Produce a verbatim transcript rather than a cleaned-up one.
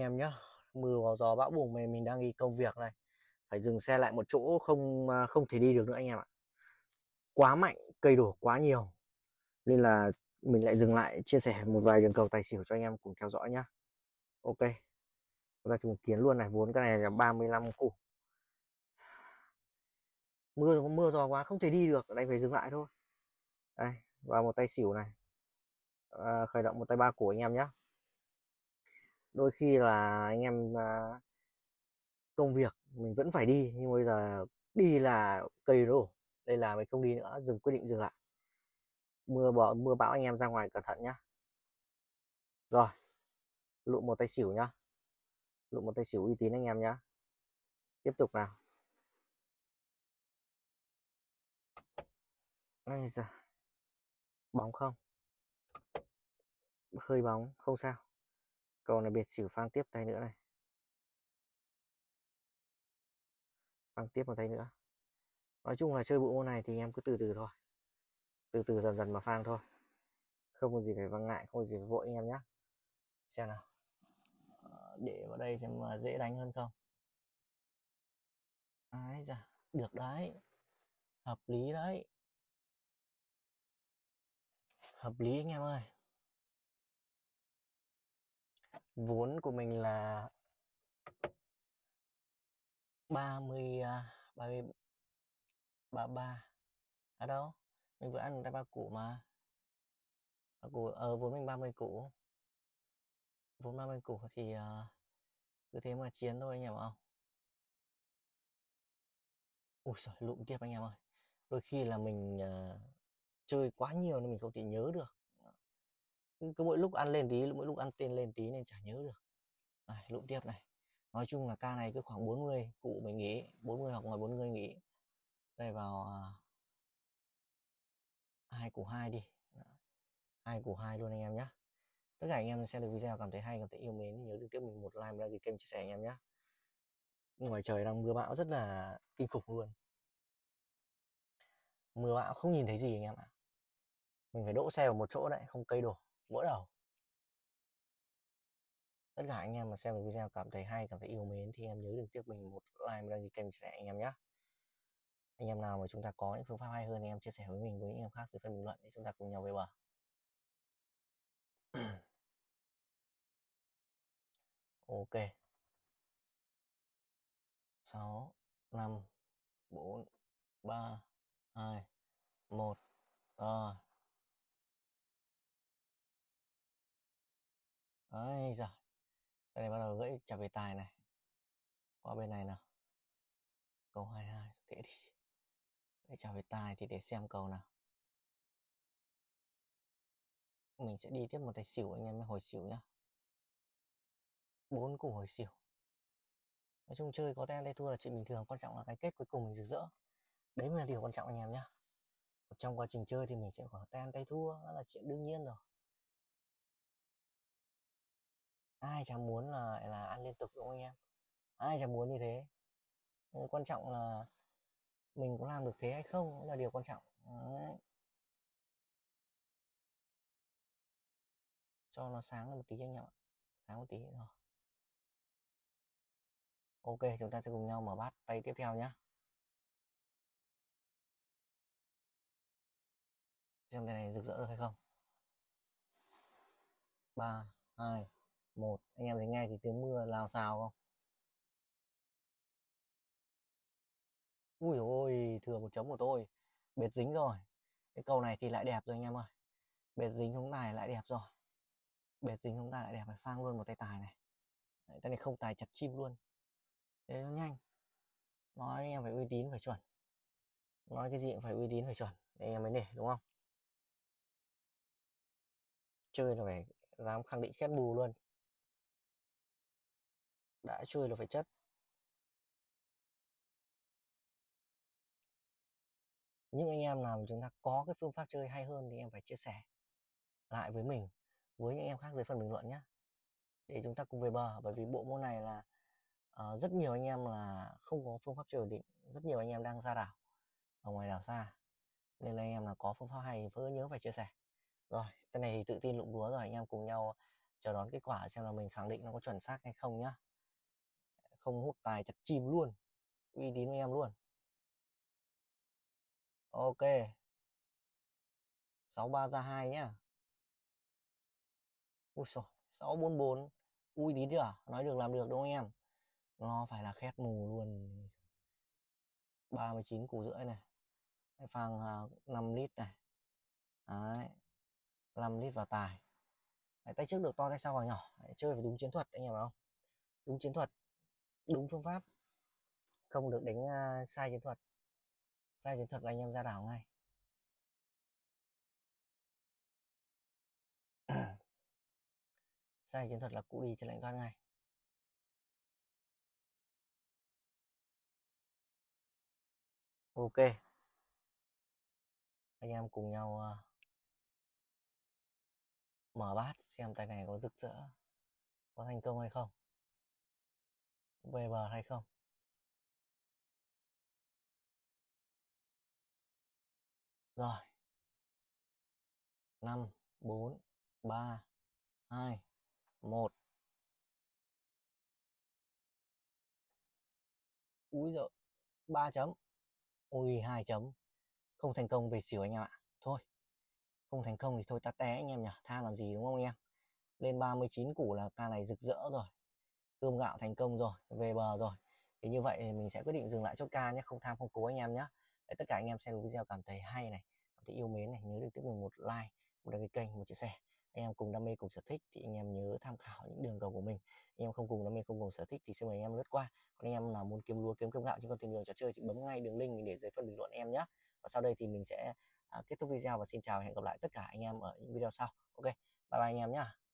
em nhé. Mưa vào gió bão bùng này, mình đang đi công việc này, phải dừng xe lại một chỗ, không à, không thể đi được nữa anh em ạ. Quá mạnh, cây đổ quá nhiều nên là mình lại dừng lại chia sẻ một vài đường cầu tài xỉu cho anh em cùng theo dõi nhá. Ok, chúng ta chứng kiến luôn này, vốn cái này là ba mươi lăm củ. Mưa mưa gió quá không thể đi được, ở đây phải dừng lại thôi. Đây, vào một tay xỉu này, à, khởi động một tay ba của anh em nhé. Đôi khi là anh em à, công việc mình vẫn phải đi, nhưng bây giờ đi là cây đổ, đây là mình không đi nữa, dừng quyết định dừng lại. Mưa bão mưa bão anh em ra ngoài cẩn thận nhá. Rồi, lụm một tay xỉu nhá, lụm một tay xỉu uy tín anh em nhá. Tiếp tục nào. Bây giờ bóng không, hơi bóng không sao, cầu này biệt xỉu phang tiếp tay nữa này, phang tiếp một tay nữa. Nói chung là chơi bộ môn này thì em cứ từ từ thôi, từ từ dần dần mà phang thôi, không có gì phải văng ngại, không có gì phải vội anh em nhé. Xem nào. Ờ, để vào đây xem mà dễ đánh hơn không. Ấy da, được đấy, hợp lý đấy, hợp lý anh em ơi. Vốn của mình là ba mươi à, ba mươi ba ba ở đâu, mình vừa ăn người ta ba củ mà, ba củ ờ vốn mình ba mươi củ, vốn ba mươi củ thì uh, cứ thế mà chiến thôi anh em không. Ui giời, lụm tiếp anh em ơi, đôi khi là mình uh, chơi quá nhiều nên mình không thể nhớ được, cứ, cứ mỗi lúc ăn lên tí, mỗi lúc ăn tên lên tí nên chả nhớ được. Này, lụm tiếp này, nói chung là ca này cứ khoảng bốn mươi cụ mình nghĩ, bốn mươi hoặc ngoài bốn mươi nghĩ. Đây vào uh, hai củ hai đi, hai củ hai luôn anh em nhé. Tất cả anh em xem được video cảm thấy hay, cảm thấy yêu mến thì nhớ đừng tiếp mình một like, một đăng ký kênh, chia sẻ anh em nhé. Ngoài trời đang mưa bão rất là kinh khủng luôn, mưa bão không nhìn thấy gì anh em ạ. Mình phải đỗ xe vào một chỗ đấy, không cây đổ vỡ đầu. Tất cả anh em mà xem được video cảm thấy hay, cảm thấy yêu mến thì em nhớ đừng tiếp mình một like, một đăng ký kênh, chia sẻ anh em nhé. Anh em nào mà chúng ta có những phương pháp hay hơn thì em chia sẻ với mình, với những em khác dưới phần bình luận để chúng ta cùng nhau về bờ. Ok, sáu, năm, bốn, ba, hai, một. Rồi. Đấy giờ, cái này bắt đầu gãy trả về tài này. Qua bên này nào. Câu hai hai, kệ đi. Gãy trả về tài thì để xem cầu nào. Mình sẽ đi tiếp một tay xỉu anh em, hồi xỉu nhá. Bốn củ hồi xỉu. Nói chung chơi có tay ăn tay thua là chuyện bình thường, quan trọng là cái kết cuối cùng mình rực rỡ. Đấy mới là điều quan trọng anh em nhá. Trong quá trình chơi thì mình sẽ có tay ăn tay thua, đó là chuyện đương nhiên rồi. Ai chẳng muốn là là ăn liên tục đúng không anh em? Ai chẳng muốn như thế. Nhưng quan trọng là mình có làm được thế hay không là điều quan trọng. Đấy. Cho nó sáng một tí anh em ạ, sáng một tí rồi. Ok, chúng ta sẽ cùng nhau mở bát tay tiếp theo nhé. Xem tay này rực rỡ được hay không. Ba, hai, một. Anh em thấy nghe thì tiếng mưa lao xào không? Ui ôi, thừa một chấm của tôi. Bệt dính rồi. Cái cầu này thì lại đẹp rồi anh em ơi. Bệt dính xuống tài lại đẹp rồi. Bệt dính xuống tài lại đẹp, phải phang luôn một tay tài này. Đấy, tay này không tài chặt chim luôn. Thế nó nhanh. Nói anh em phải uy tín, phải chuẩn. Nói cái gì cũng phải uy tín, phải chuẩn. Để anh em mới nể đúng không? Chơi là phải dám khẳng định khét bù luôn. Đã chơi là phải chất. Những anh em nào mà chúng ta có cái phương pháp chơi hay hơn thì em phải chia sẻ lại với mình, với những em khác dưới phần bình luận nhé, để chúng ta cùng về bờ. Bởi vì bộ môn này là uh, rất nhiều anh em là không có phương pháp chơi ổn định, rất nhiều anh em đang ra đảo ở ngoài đảo xa, nên là anh em là có phương pháp hay thì nhớ phải chia sẻ. Rồi, cái này thì tự tin lụng búa rồi, anh em cùng nhau chờ đón kết quả xem là mình khẳng định nó có chuẩn xác hay không nhá. Không hút tài chặt chim luôn, uy tín với em luôn. Ok, sáu ba ra hai nhá. Ui xồi, sáu bốn bốn, uy tín chưa, nói được làm được đúng không em? Nó phải là khét mù luôn. Ba mươi chín củ rưỡi này, phang uh, năm lít này. Đấy, năm lít vào tài. Đấy, tay trước được to, tay sau vào nhỏ. Đấy, chơi phải đúng chiến thuật anh em không? Đúng chiến thuật, đúng phương pháp, không được đánh uh, sai chiến thuật. Sai chiến thuật là anh em ra đảo ngay. Sai chiến thuật là cụ đi trên lệnh thoát ngay. Ok, anh em cùng nhau uh, mở bát xem tay này có rực rỡ, có thành công hay không, về bờ hay không. Rồi, năm bốn ba hai một. Úi giời, ba chấm. Ui, hai chấm. Không thành công về xỉu anh em ạ. Thôi, không thành công thì thôi ta té anh em nhỉ, tham làm gì đúng không anh em? Lên ba mươi chín củ là ca này rực rỡ rồi, cơm gạo thành công rồi, về bờ rồi. Thì như vậy thì mình sẽ quyết định dừng lại chốt ca nhé, không tham không cố anh em nhé. Để tất cả anh em xem video cảm thấy hay này, cảm thấy yêu mến này, nhớ được tiếp mình một like, một đăng ký kênh, một chia sẻ. Anh em cùng đam mê cùng sở thích thì anh em nhớ tham khảo những đường cầu của mình. Anh em không cùng đam mê không cùng sở thích thì xin mời anh em lướt qua. Còn anh em nào muốn kiếm lúa kiếm cơm gạo trên con tìm đường trò chơi thì bấm ngay đường link mình để dưới phần bình luận em nhé. Và sau đây thì mình sẽ à, kết thúc video và xin chào và hẹn gặp lại tất cả anh em ở những video sau. Ok, bye bye anh em nhé.